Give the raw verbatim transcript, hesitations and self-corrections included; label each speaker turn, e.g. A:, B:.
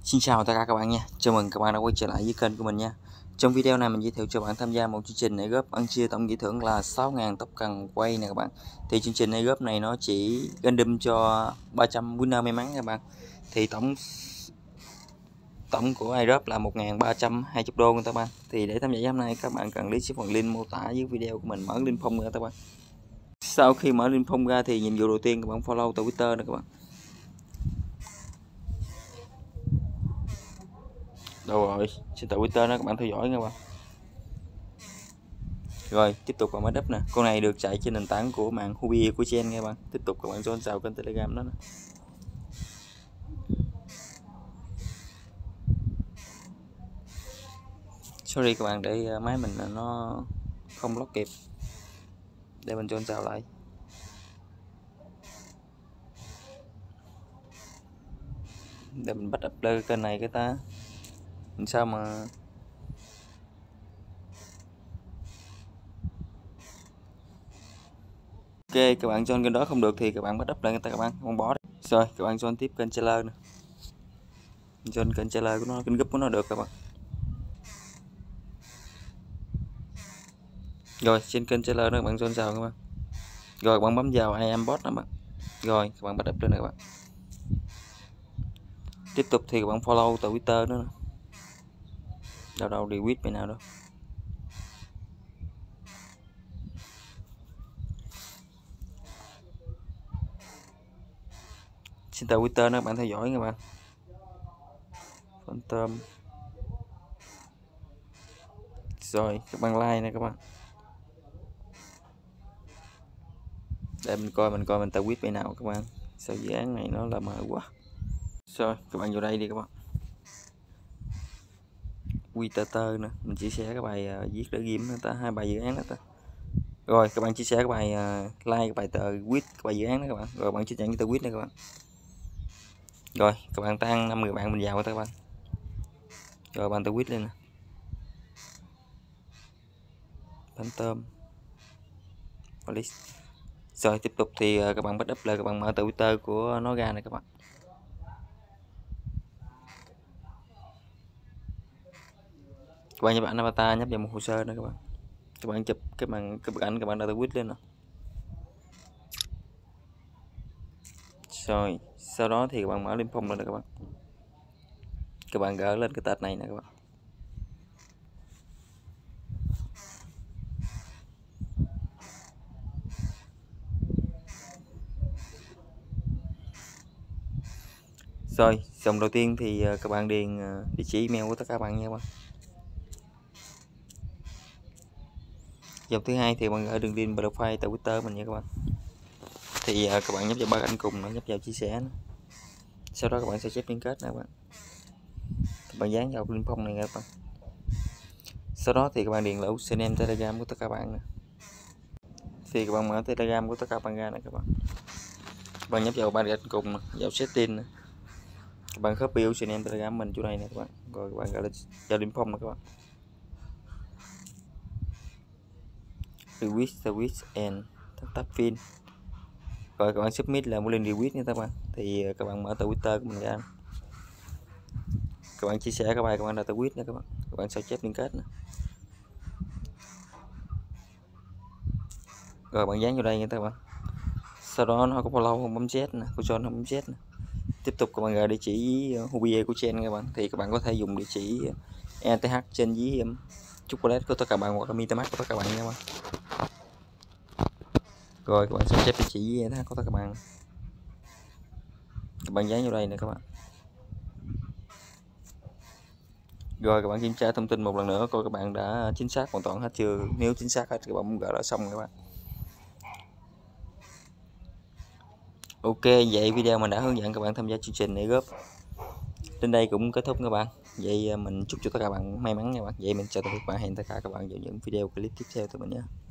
A: Xin chào tất cả các bạn nha, chào mừng các bạn đã quay trở lại với kênh của mình nha. Trong video này mình giới thiệu cho bạn tham gia một chương trình này góp ăn chia tổng giải thưởng là sáu ngàn tóc cần quay nè các bạn. Thì chương trình này góp này nó chỉ random cho ba trăm winner may mắn các bạn. Thì tổng tổng của airdrop là một nghìn ba trăm hai mươi đô các bạn. Thì để tham gia hôm nay các bạn cần lý xuống phần link mô tả dưới video của mình, mở link phong ra các bạn. Sau khi mở link phong ra thì nhiệm vụ đầu tiên các bạn follow tại Twitter nè các bạn. Đâu rồi, trên tờ Twitter đó các bạn theo dõi nha các bạn. Rồi tiếp tục vào máy đắp nè, con này được chạy trên nền tảng của mạng Hubi của Chen nha các bạn. Tiếp tục các bạn join vào kênh Telegram đó nè. Sorry các bạn, để máy mình nó không lock kịp, để mình join vào lại. Để mình bắt upload kênh này cái ta làm sao mà ok, các bạn join kênh đó không được thì các bạn bắt up lại người ta các bạn không bỏ đấy. Rồi các bạn join tiếp kênh trailer nè, join kênh trailer của nó, kênh group của nó được các bạn. Rồi trên kênh trailer đó các bạn join vào các bạn. Rồi các bạn bấm vào I am bot nè bạn. Rồi các bạn bắt up lên này các bạn. Tiếp tục thì các bạn follow tại Twitter nữa nè. Đâu đâu đi quýt bên nào đâu. Trên tờ Twitter đó các bạn theo dõi các bạn. Phantom. Rồi các bạn like nè các bạn. Để mình coi mình coi mình tờ quýt bên nào các bạn. Sao dự án này nó là mờ quá. Rồi các bạn vào đây đi các bạn. Twitter nè, mình chia sẻ các bài uh, viết để ghim ta hai bài dự án đó ta. Rồi các bạn chia sẻ các bài uh, like cái bài tờ quýt cái bài dự án đó các bạn. Rồi bạn chia sẻ cái tờ quýt này các bạn. Rồi các bạn tăng năm người bạn mình vào các bạn. Rồi bạn tờ quýt lên nè. Phantom. Police. Rồi tiếp tục thì uh, các bạn bắt up lại, các bạn mở tờ Twitter của nó ra này các bạn. Các bạn nhập ảnh avatar, nhấp vào một hồ sơ nữa các bạn. Các bạn chụp cái bằng cái bức ảnh các bạn đã tweet lên nè. Rồi sau đó thì các bạn mở link phong lên nè các bạn. Các bạn gỡ lên cái tệp này nè các bạn. Rồi dòng đầu tiên thì các bạn điền địa chỉ email của tất cả các bạn nha các bạn. Dòng thứ hai thì bạn gửi đường link profile tại Twitter mình nha các bạn. Thì các bạn nhấp vào ba ảnh cùng, nó nhấp vào chia sẻ nữa. Sau đó các bạn sẽ chép liên kết nè các bạn. Các bạn dán vào link phong này nha các bạn. Sau đó thì các bạn điền là username Telegram của tất cả các bạn nè. Thì các bạn mở Telegram của tất cả các bạn ra nè các bạn. Các bạn nhấp vào ba ảnh cùng, vào setting nè. Các bạn copy username Telegram mình chỗ này nè các bạn. Rồi các bạn gọi là vào link phong nè các bạn. Request service and tap pin. Rồi các bạn submit là một link request nha các bạn. Thì các bạn mở tờ Twitter của mình ra. Các bạn chia sẻ các bài các bạn đã tờ tweet nha các bạn. Các bạn sao chép liên kết nè. Rồi bạn dán vào đây nha các bạn. Sau đó nó có follow không bấm Z nè, của John không bấm Z nè. Tiếp tục các bạn gửi địa chỉ Hubi của Chen các bạn. Thì các bạn có thể dùng địa chỉ e tê hát trên với um, chocolate của tất cả các bạn hoặc là MetaMask của tất cả các bạn nha các bạn. Rồi các bạn sao chép địa chỉ với e tê hát của tất cả các bạn. Các bạn dán vào đây nè các bạn. Rồi các bạn kiểm tra thông tin một lần nữa coi các bạn đã chính xác hoàn toàn hết chưa. Nếu chính xác hết thì các bạn gỡ là xong các bạn. Ok, vậy video mình đã hướng dẫn các bạn tham gia chương trình này góp đến đây cũng kết thúc các bạn. Vậy mình chúc cho tất cả các bạn may mắn nha các bạn. Vậy mình chào tạm biệt các bạn, hẹn tất cả các bạn vào những video clip tiếp theo từ mình nhé.